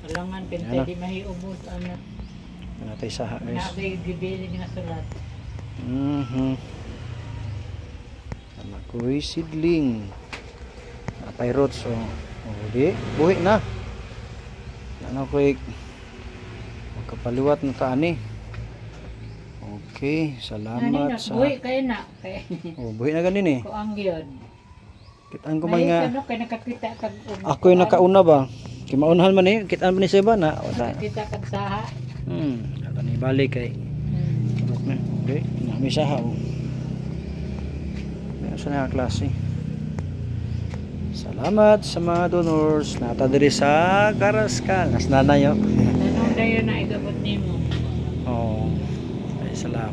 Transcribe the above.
Alangan pinte di mahiubos ana. Natay saha guys. Nabay gibili nga sulat. Tama ko'y sidling. Napay roots o. Di, buhi na. Ano ko'y magkapaliwat na kaani. Okay, salamat sa... Buhi kayo na. buhi na ganin eh. Kuang yun. Kitaan ko mga... Ano kay nakakita kag... Ako'y nakauna ba? Kimaunahan man eh. Kitaan man ni Seba na. Nakakita kag saha. Ano ni balik kay. Okay, may saha o. May asa na klase. Salamat sa mga donors. Nata diri sa Karaskal. Nas nanay yo. Tanong dayon na igabot nimo. Oo. Ay, salamat.